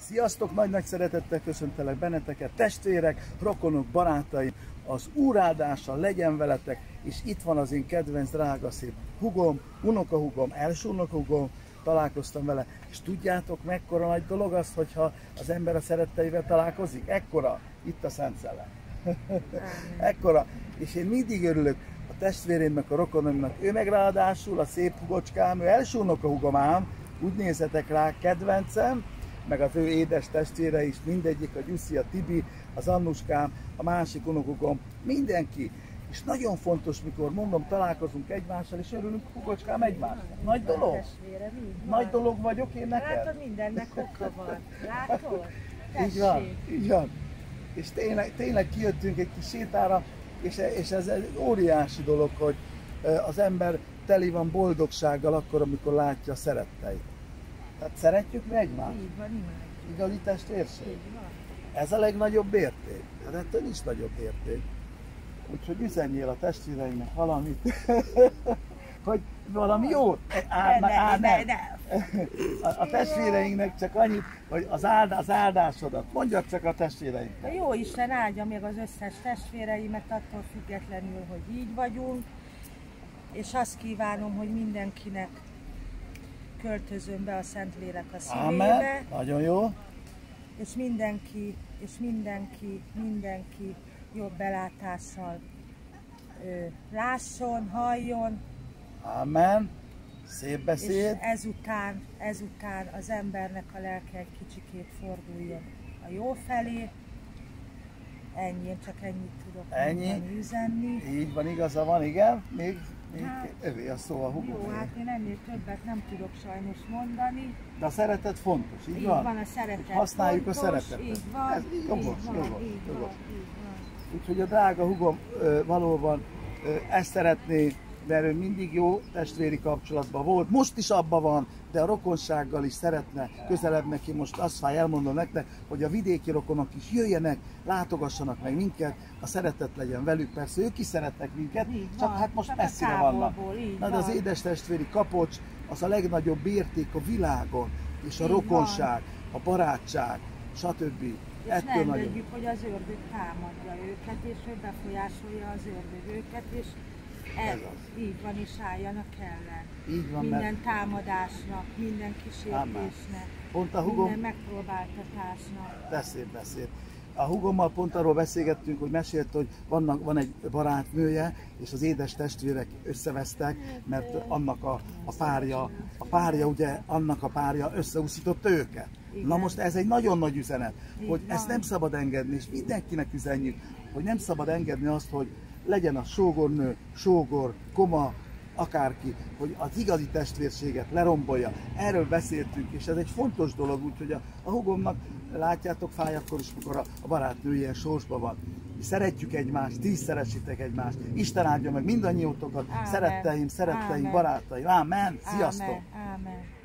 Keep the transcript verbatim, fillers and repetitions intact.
Sziasztok! Nagy-nagy szeretettel köszöntelek benneteket, testvérek, rokonok, barátaim! Az Úr áldása legyen veletek, és itt van az én kedvenc, drága, szép hugom, unokahugom, első unokahugom, találkoztam vele, és tudjátok, mekkora nagy dolog az, hogyha az ember a szeretteivel találkozik? Ekkora, itt a Szent Szellem. Ekkora, és én mindig örülök a testvérémnek, a rokonomnak, ő meg ráadásul a szép hugocskám, ő első unokahugom ám, úgy nézzetek rá, kedvencem, meg az ő édes testvére is, mindegyik, a Gyuszi, a Tibi, az Annuskám, a másik unokahugom, mindenki. És nagyon fontos, mikor mondom, találkozunk egymással, és örülünk, hugocskám, egymásnak. Nagy dolog? Testvérem, Nagy dolog vagyok én neked? Látod, mindennek oka van. Látod? Így van, így van. És tényleg, tényleg kijöttünk egy kis sétára, és, és ez egy óriási dolog, hogy az ember teli van boldogsággal akkor, amikor látja a szeretteit. Tehát szeretjük mi egymást? Így van, imádjuk. Igazi testvérség? Így van. Ez a legnagyobb érték. Hát ettől nincs nagyobb érték. Úgyhogy üzenjél a testvéreinek valamit, hogy valami jót. Á, Ne, á, ne, nem. ne. A, a testvéreinknek csak annyit, hogy az, áld, az áldásodat. Mondjad csak a testvéreinknek. A jó Isten áldja meg az összes testvéreimet, attól függetlenül, hogy így vagyunk. És azt kívánom, hogy mindenkinek költözön be a Szentlélek a szívébe. Amen. Nagyon jó. És mindenki, és mindenki, mindenki jobb belátással ö, lásson, halljon. Amen. Szép beszéd. És ezután, ezután az embernek a lelke egy kicsikét forduljon a jó felé. Ennyi, én csak ennyit tudok Ennyi. üzenni. Így van, igaza van, igen. Még, még Hát, övé a szó a hugom. Jó, hát én ennél többet nem tudok sajnos mondani. De a szeretet fontos, így, Így van? van, a szeretet Hogy használjuk fontos, a szeretetet. így van, Ez jogos, így van, jogos, így jogos. van, így van. Úgyhogy a drága hugom ö, valóban ö, ezt szeretné, mert ő mindig jó testvéri kapcsolatban volt, most is abban van, de a rokonsággal is szeretne közelebb neki. Most azt fáj, elmondom nektek, hogy a vidéki rokonok is jöjjenek, látogassanak meg minket, a szeretet legyen velük, persze ők is szeretnek minket, Így csak van, hát most csak a messzire vannak. távolból, így Na de az van. édes testvéri kapocs, az a legnagyobb érték a világon, és a Így rokonság, a barátság, stb. És Ettől nem nagyon. engedjük, hogy az ördög támadja őket, és ő befolyásolja az ördög őket, és ez, Ez az. így van, és álljanak ellen. Így van, Minden mert támadásnak, minden kísértésnek, pont a hugom, minden megpróbáltatásnak. beszél, beszél. A hugommal pont arról beszélgettünk, hogy mesélt, hogy vannak, van egy barátnője, és az édes testvérek összevesztek, mert annak a, a párja, a párja ugye, annak a párja összeúszította őket. Igen. Na most ez egy nagyon nagy üzenet, Így hogy van. ezt nem szabad engedni, és mindenkinek üzenjük, hogy nem szabad engedni azt, hogy legyen a sógornő, sógor, koma, akárki, hogy az igazi testvérséget lerombolja. Erről beszéltünk, és ez egy fontos dolog, úgyhogy a, a hugomnak, látjátok, fáj akkor is, mikor a, a barátnő ilyen sorsban van. Mi szeretjük egymást, ti is szeressétek egymást. Isten áldja meg mindannyiótokat, Ámen. szeretteim, szeretteim, Ámen. barátaim. Ámen. Sziasztok! Ámen. Ámen.